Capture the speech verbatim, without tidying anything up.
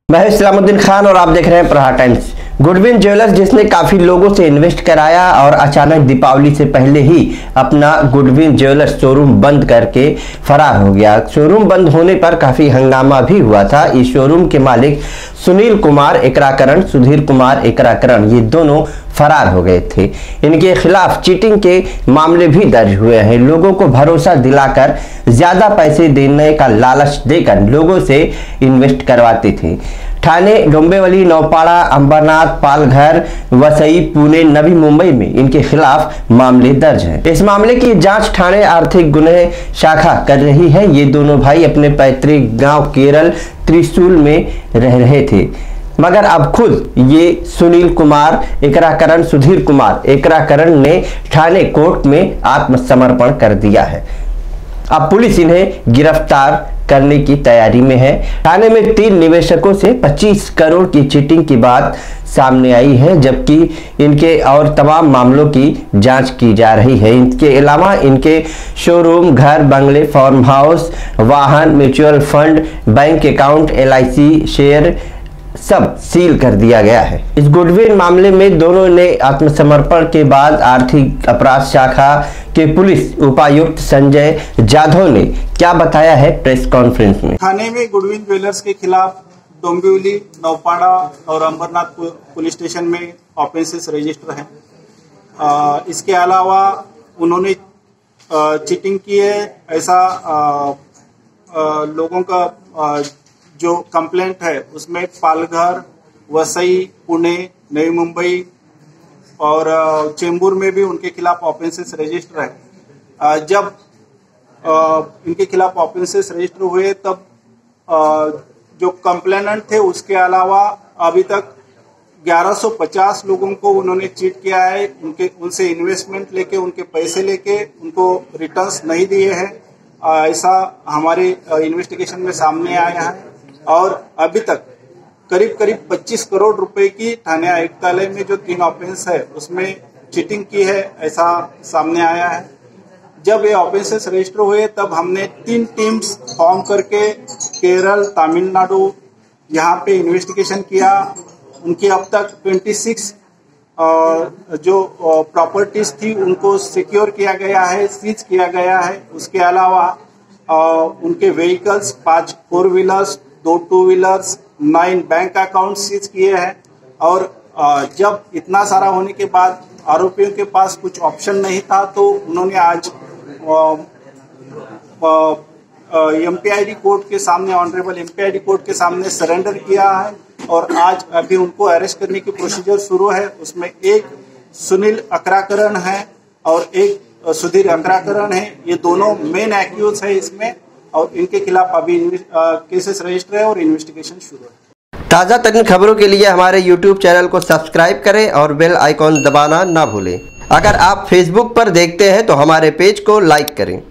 मैं इस्लामुद्दीन खान और आप देख रहे हैं प्रहार टाइम्स। गुडविन ज्वेलर्स जिसने काफी लोगों से इन्वेस्ट कराया और अचानक दीपावली से पहले ही अपना गुडविन ज्वेलर्स शोरूम बंद करके फरार हो गया। शोरूम बंद होने पर काफी हंगामा भी हुआ था। इस शोरूम के मालिक सुनील कुमार एकराकरण, सुधीर कुमार एकराकरण, ये दोनों फरार हो गए थे। इनके खिलाफ चीटिंग के मामले भी दर्ज हुए हैं। लोगों को भरोसा दिलाकर ज्यादा पैसे देने का लालच देकर लोगों से इन्वेस्ट करवाते थे। ठाणे, डोंबिवली, नौपाड़ा, अंबरनाथ, पालघर, वसई, पुणे, नवी मुंबई में इनके खिलाफ मामले दर्ज हैं। इस मामले की जांच ठाणे आर्थिक गुन्हे शाखा कर रही है। ये दोनों भाई अपने पैतृक गांव केरल त्रिशूल में रह रहे थे, मगर अब खुद ये सुनील कुमार एकराकरण, सुधीर कुमार एकराकरण ने ठाणे कोर्ट में आत्मसमर्पण कर दिया है। अब पुलिस इन्हें गिरफ्तार करने की तैयारी में है। ठाणे में तीन निवेशकों से पच्चीस करोड़ की चीटिंग की बात सामने आई है, जबकि इनके और तमाम मामलों की जांच की जा रही है। इनके अलावा इनके शोरूम, घर, बंगले, फार्म हाउस, वाहन, mutual fund, bank account, L I C share सब सील कर दिया गया है। इस गुडविन मामले में दोनों ने आत्मसमर्पण के बाद आर्थिक अपराध शाखा के पुलिस उपायुक्त संजय जाधव ने क्या बताया है प्रेस कॉन्फ्रेंस में। ठाणे में गुडविन ज्वेलर्स के खिलाफ डोंबिवली, नौपाड़ा और अंबरनाथ पुलिस स्टेशन में ऑफेंसेस रजिस्टर हैं। इसके अलावा उन्होंने चीटिंग की है ऐसा आ, आ, लोगों का आ, जो कंप्लेंट है उसमें पालघर, वसई, पुणे, नई मुंबई और चेंबूर में भी उनके खिलाफ ऑफेंसेस रजिस्टर है। जब इनके खिलाफ ऑफेंसेस रजिस्टर हुए तब जो कंप्लेनेंट थे उसके अलावा अभी तक ग्यारह सौ पचास लोगों को उन्होंने चीट किया है। उनके उनसे इन्वेस्टमेंट लेके, उनके पैसे लेके उनको रिटर्न्स नहीं दिए हैं, ऐसा हमारे इन्वेस्टिगेशन में सामने आया है। और अभी तक करीब करीब पच्चीस करोड़ रुपए की ठाणे आयुक्तालय में जो तीन ऑफेंस है उसमें चीटिंग की है ऐसा सामने आया है। जब ये ऑफेंसेस रजिस्टर हुए तब हमने तीन टीम्स फॉर्म करके केरल, तमिलनाडु यहाँ पे इन्वेस्टिगेशन किया। उनकी अब तक छब्बीस जो प्रॉपर्टीज थी उनको सिक्योर किया गया है, सीज किया गया है। उसके अलावा उनके व्हीकल्स, पांच फोर व्हीलर्स, दो two wheelers, nine bank account seize किए हैं। और जब इतना सारा होने के बाद आरोपियों के पास कुछ ऑप्शन नहीं था तो उन्होंने आज एमपीआईडी कोर्ट के सामने, ऑनरेबल एमपीआईडी कोर्ट के सामने सरेंडर किया है। और आज अभी उनको अरेस्ट करने की प्रोसीजर शुरू है। उसमें एक सुनील एकराकरण है और एक सुधीर एकराकरण है। ये दोनों मेन एक्यूज है इसमें और इनके खिलाफ अभी केसेस रजिस्टर है और इन्वेस्टिगेशन शुरू है। ताज़ा तरीन खबरों के लिए हमारे यूट्यूब चैनल को सब्सक्राइब करें और बेल आइकॉन दबाना ना भूलें। अगर आप फेसबुक पर देखते हैं तो हमारे पेज को लाइक करें।